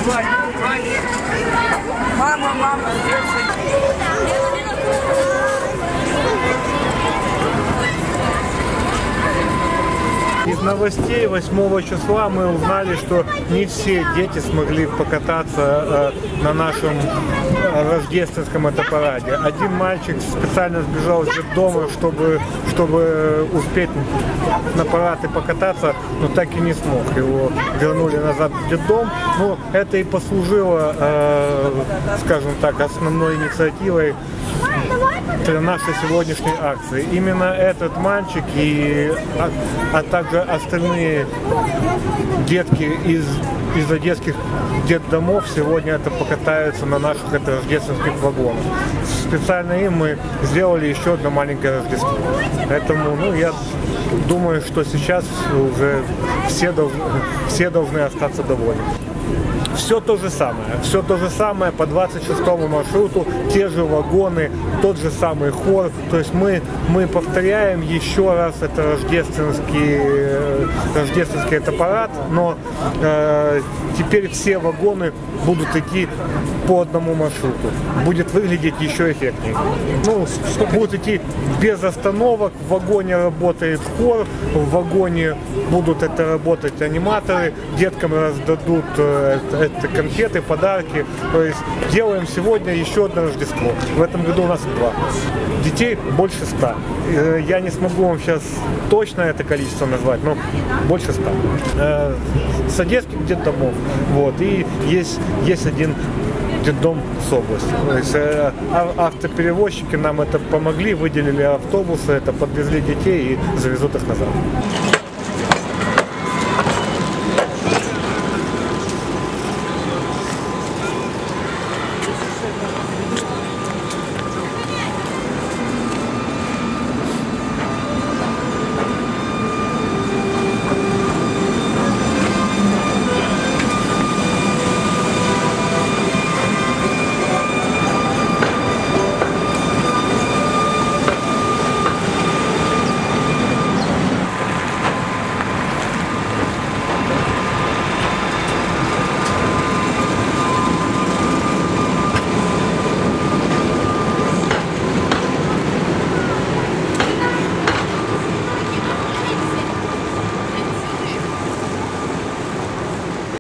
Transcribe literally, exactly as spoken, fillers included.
Мама, мама, Из новостей восьмого числа мы узнали, что не все дети смогли покататься э, на нашем э, рождественском параде. Один мальчик специально сбежал из детдома, чтобы, чтобы успеть на парад и покататься, но так и не смог. Его вернули назад в детдом. Ну, это и послужило, э, скажем так, основной инициативой для нашей сегодняшней акции. Именно этот мальчик и а, а также остальные детки из, из одесских детдомов сегодня это покатаются на наших это, рождественских вагонах. Специально им мы сделали еще одно маленькое Рождество. Поэтому ну, я думаю, что сейчас уже все должны, все должны остаться довольны. Все то же самое, все то же самое по двадцать шестому маршруту, те же вагоны, тот же самый хор. То есть мы, мы повторяем еще раз это рождественский, рождественский это парад, но э, теперь все вагоны будут идти по одному маршруту. Будет выглядеть еще эффектнее. Ну, будут идти без остановок, в вагоне работает хор, в вагоне будут это работать аниматоры, деткам раздадут э, это конфеты, подарки. То есть делаем сегодня еще одно Рождество. В этом году у нас два. Детей больше ста. Я не смогу вам сейчас точно это количество назвать, но больше ста. С одесских детдомов. Вот. И есть, есть один детдом с области. То есть э, автоперевозчики нам это помогли, выделили автобусы, это подвезли детей и завезут их назад.